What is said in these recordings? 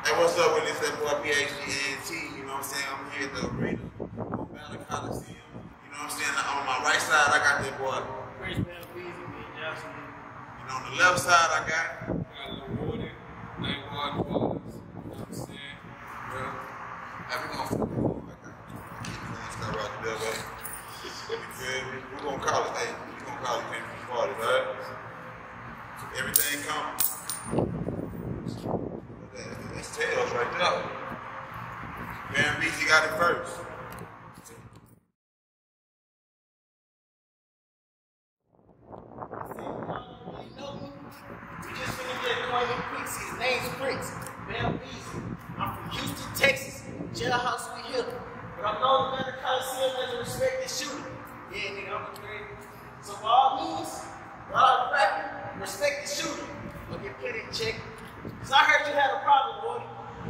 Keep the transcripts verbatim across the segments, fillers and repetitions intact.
Hey, what's up with this? That boy P H D N T, you know what I'm saying? I'm here at the arena on Battle Coliseum. You know what I'm saying? On my right side, I got that boy Beezy, Johnson. You know, on the left side, I got Limelight Woadie, Limelight Woadie. You know what I'm saying? Well, hey, we're gonna flip it over. I got keep things got right there, baby. You feel me? We're gonna call it, hey, we're gonna call it Country Party, right? So everything comes. That's tails right there. Man, Beezy got it first. We just finished that Coin Prince. His name's Prince. Man, Beezy. I'm from Houston, Texas. Jailhouse, we here. But I'm known to the Coliseum as a respected shooter. Yeah, nigga, I'm a great. So by all means, while I'm rapping, respect the shooter. Look at put it in check. Cause I heard you had a problem, boy.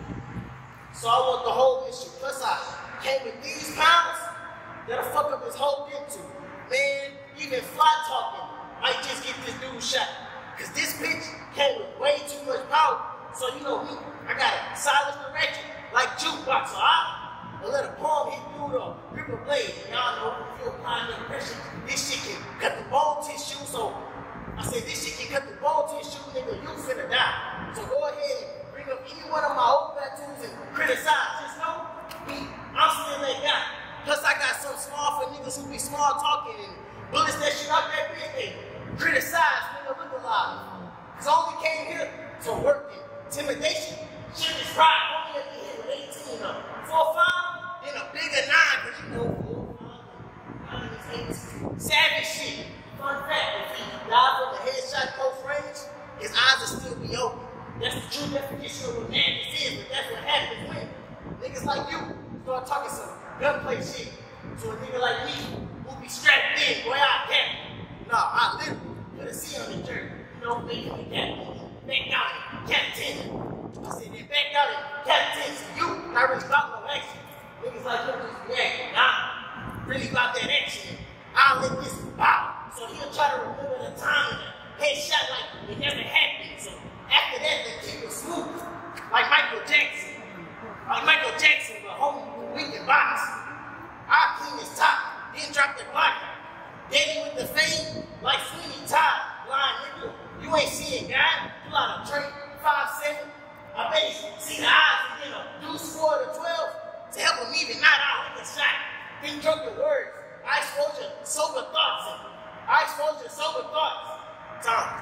So I want the whole issue. Plus I came with these pounds that'll fuck up his whole dick too. Man, even fly talking might just get this dude shot. Cause this bitch came with way too much power. So you know me, I gotta silence the ratchet like jukebox. So I will let a palm hit dude or grip a blade. And y'all know if you're applying the pressure, this shit can cut the bone tissue. So I said this shit can cut the bone tissue, nigga, you finna die. So go ahead and bring up any one of my old tattoos and criticize. Just know me, I'm still that guy. Plus I got some small for niggas who be small talking and bullets that shit out that bitch. Hey, criticize, nigga, look alive. Cause I only came here to work in intimidation. Shit is pride. Only at the end with eighteen of them. Four five, then a bigger nine, cause you know four five, nine is eight. Savage shit. Fun fact, if he died from the headshot close range, his eyes will still be open. That's the true definition of what madness is, but that's what happens when niggas like you start talking some gunplay shit to a nigga like me who be strapped in, boy, I can't. Nah, I literally put a C on the jerk, you know, making me captain. Back out it, captain. I said, then back out it, captain. So you, not really about no action. Niggas like you just react. Nah, really about that action. I'll let this pop. So he'll try to remember the time and the headshot like it never happened. So after that, the kick was smooth. Like Michael Jackson. Like Michael Jackson, but homie, we can box. I'll clean his top, then drop the body. Daddy with the fade, like Sweeney Todd. Blind nigga, you ain't seeing God. You out of drink, five seven. I bet you see the eyes and then a deuce four to twelve to help him even not out with a shot. Then drunken words. I expose your sober thoughts. I expose your sober thoughts. Tom.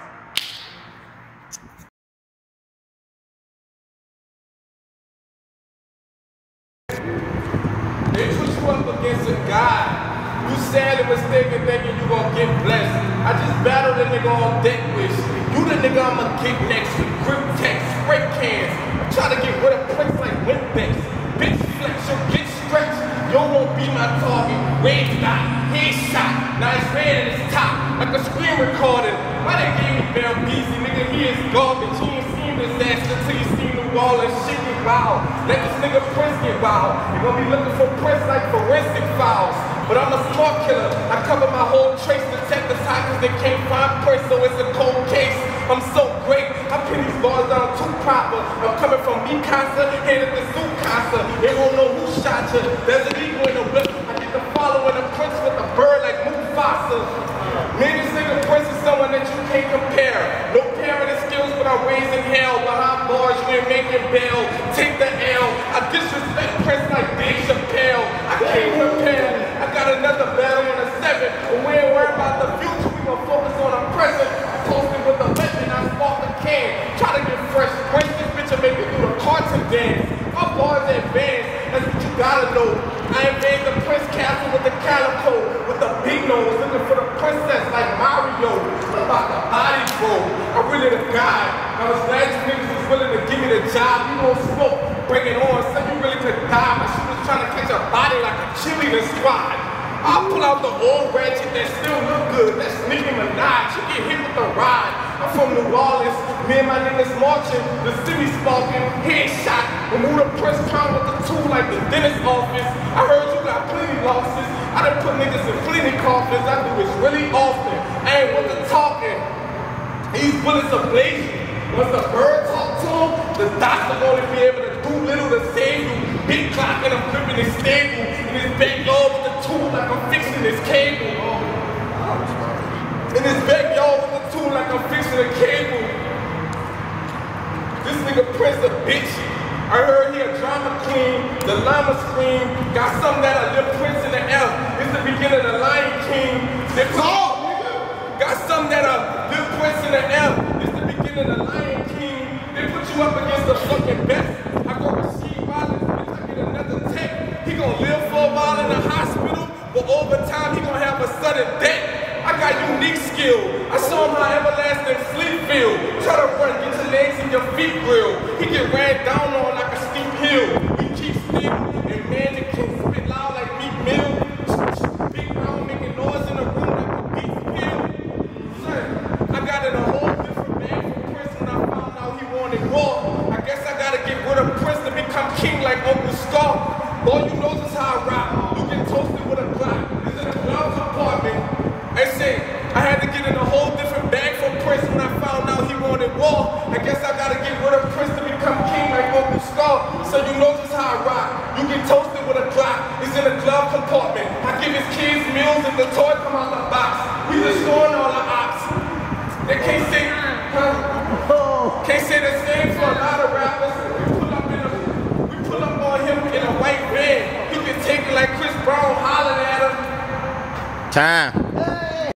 They put you up against a guy. You sad and mistaken thinking you gonna get blessed. I just battled a nigga on deck wish. You the nigga I'ma get next with grip text, spray cans. I'm trying to get rid of pricks like Windex. Bitch flex, you'll get stretched. You won't be my target. Red dot, headshot. Now it's red in his top, like a screen recording. Why they gave me Bell Beezy? Nigga, he is garbage. He ain't seen disaster till you seen the wall and shit get wild. Let this nigga Prince get wild. You gonna be looking for Prince like forensic files. But I'm a smart killer. I cover my whole trace. Detectives high cause they can't find Prince, so it's a cold case. I'm so great. I pin these bars down too proper. I'm coming from Mikasa, headed to Tsukasa. They won't know who shot you. There's an eagle in the whip. I get the following the Prince with a bird like Mufasa. Man, this nigga Prince is someone that you can't compare. No parenting skills, but I'm raising hell. Behind bars, you ain't making bail. Take the L. I disrespect Prince like Dave Chappelle. I can't compare. I got another battle in a seven. But we ain't worried about the future. We gon' focus on the present. Posted with a weapon, I spark the can. Try to get fresh. Break this bitch and make it do the cartoon dance. My bars advanced. That's what you gotta know. I invaded the Prince Castle with the calico, with the big nose, looking for the princess like Mario. I'm about the body bro. I'm really the guy. I was glad you niggas was willing to give me the job. You won't smoke, bring it on. So you really could die, but she was trying to catch a body like a cheerleader squad. I'll pull out the old ratchet that still look good. That's Nicki Minaj. You get hit with the ride. I'm from New Orleans. Me and my niggas marching. The city sparking. Headshot. Remove the press crown with the tool like the dentist office. I heard you got plenty losses. I done put niggas in plenty coffins. I do this really often. I ain't with the talking. These bullets are blazing. Once the bird talk auto-tune, the doctor gonna be able to do little to save you. Big clock and I'm flipping his stable. In his backyard with the tool like I'm fixing his cable. In his backyard with the tool like I'm fixing a cable. This nigga Prince a bitch. I heard he a drama queen, the llama scream. Got something that a little Prince in the L. It's the beginning of the Lion King. They put, got something that a little Prince in the L. It's the beginning of the Lion King. They put you up against the fucking best. I go receive violence, bitch, I get another tech. He gon' live for a while in the hospital, but over time he gon' have a sudden death. I got unique skill. I saw him how everlasting sleep feel. Try to run, get your legs and your feet grill. He get ran down on like a steep hill. We keep still, and man, the kids spit loud like meat meal. Big round making noise in the room like a beef pill. Son, I got in a whole different bag from Prince when I found out he wanted raw. I guess I gotta get rid of Prince to become king like Uncle Scar. All you know is how I rock. You get toasted with a clock. It's in a glove compartment. I say, I had to get in a whole different bag from Prince when I found out he wanted war. I guess I gotta get rid of Prince to become king like Uncle Scar. So you know just how I rock. You get toasted with a clock. It's in a glove compartment. I give his kids meals and the toy come out the box. We destroying all the ops. They can't say, huh? Can't say the same for a lot of rappers. We pull up in a, we pull up on him in a white van. He can take it like Chris Brown hollering at him. Time.